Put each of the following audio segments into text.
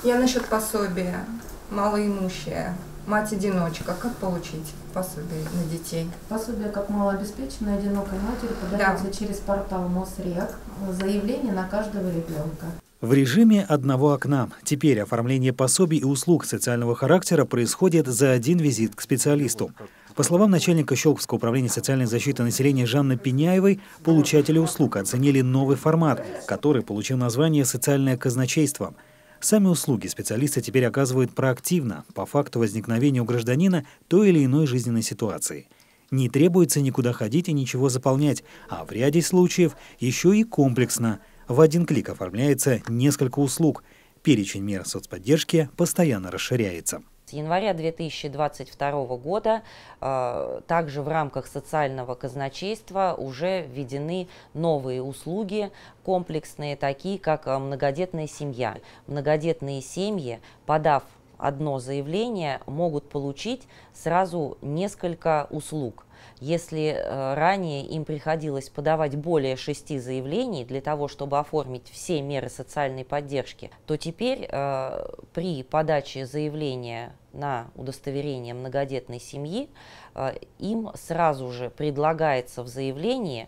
Я насчет пособия. Малоимущая. Мать-одиночка. Как получить пособие на детей? Пособие как малообеспеченной одинокой матери подается через портал МОСРЕК. Заявление на каждого ребенка. В режиме одного окна. Теперь оформление пособий и услуг социального характера происходит за один визит к специалисту. По словам начальника Щелковского управления социальной защиты населения Жанны Пеняевой, получатели услуг оценили новый формат, который получил название «Социальное казначейство». Сами услуги специалисты теперь оказывают проактивно, по факту возникновения у гражданина той или иной жизненной ситуации. Не требуется никуда ходить и ничего заполнять, а в ряде случаев еще и комплексно. В один клик оформляется несколько услуг. Перечень мер соцподдержки постоянно расширяется. С января 2022 года также в рамках социального казначейства уже введены новые услуги комплексные, такие как многодетная семья. Многодетные семьи, подав одно заявление, могут получить сразу несколько услуг. Если ранее им приходилось подавать более 6 заявлений для того, чтобы оформить все меры социальной поддержки, то теперь при подаче заявления на удостоверение многодетной семьи им сразу же предлагается в заявлении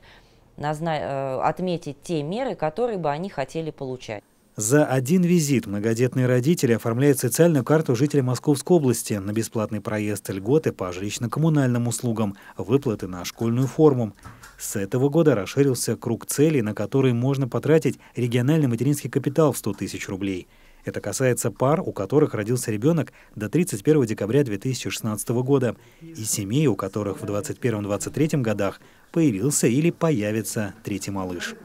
отметить те меры, которые бы они хотели получать. За один визит многодетные родители оформляют социальную карту жителя Московской области на бесплатный проезд, льготы по жилищно-коммунальным услугам, выплаты на школьную форму. С этого года расширился круг целей, на которые можно потратить региональный материнский капитал в 100 тысяч рублей. Это касается пар, у которых родился ребенок до 31 декабря 2016 года, и семей, у которых в 2021-2023 годах появился или появится третий малыш.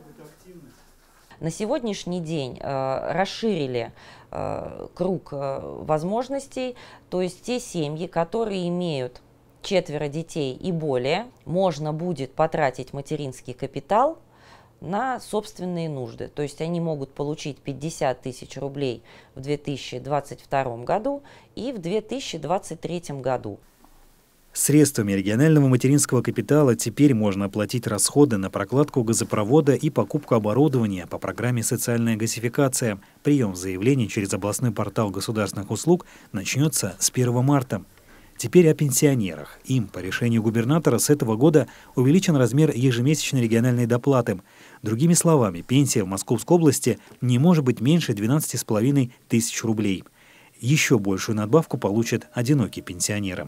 На сегодняшний день расширили круг возможностей, то есть те семьи, которые имеют 4 детей и более, можно будет потратить материнский капитал на собственные нужды. То есть они могут получить 50 тысяч рублей в 2022 году и в 2023 году. Средствами регионального материнского капитала теперь можно оплатить расходы на прокладку газопровода и покупку оборудования по программе «Социальная газификация». Прием заявлений через областной портал государственных услуг начнется с 1 марта. Теперь о пенсионерах. Им по решению губернатора с этого года увеличен размер ежемесячной региональной доплаты. Другими словами, пенсия в Московской области не может быть меньше 12,5 тысяч рублей. Еще большую надбавку получат одинокие пенсионеры.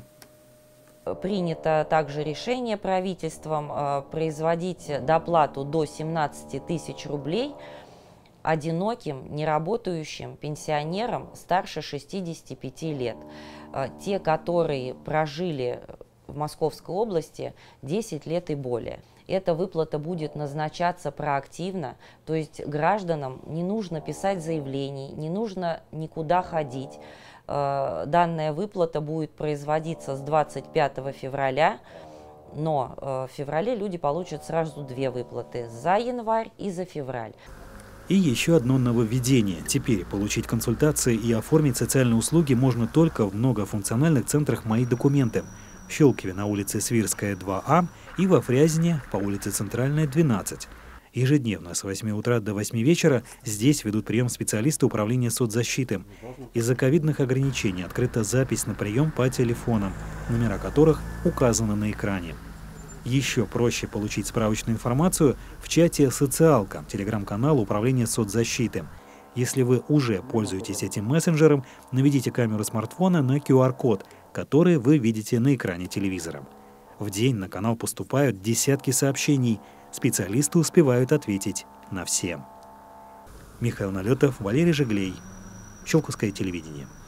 Принято также решение правительством производить доплату до 17 тысяч рублей одиноким, неработающим пенсионерам старше 65 лет. Те, которые прожили в Московской области 10 лет и более. Эта выплата будет назначаться проактивно, то есть гражданам не нужно писать заявлений, не нужно никуда ходить. Данная выплата будет производиться с 25 февраля, но в феврале люди получат сразу 2 выплаты – за январь и за февраль. И еще одно нововведение. Теперь получить консультации и оформить социальные услуги можно только в многофункциональных центрах «Мои документы». В Щелкове на улице Свирская, 2А и во Фрязине по улице Центральная, 12. Ежедневно с 8 утра до 8 вечера здесь ведут прием специалисты управления соцзащиты. Из-за ковидных ограничений открыта запись на прием по телефонам, номера которых указаны на экране. Еще проще получить справочную информацию в чате «Социалка» телеграм-канала управления соцзащиты. Если вы уже пользуетесь этим мессенджером, наведите камеру смартфона на QR-код, который вы видите на экране телевизора. В день на канал поступают десятки сообщений. Специалисты успевают ответить на все. Михаил Налетов, Валерий Жиглей. Щелковское телевидение.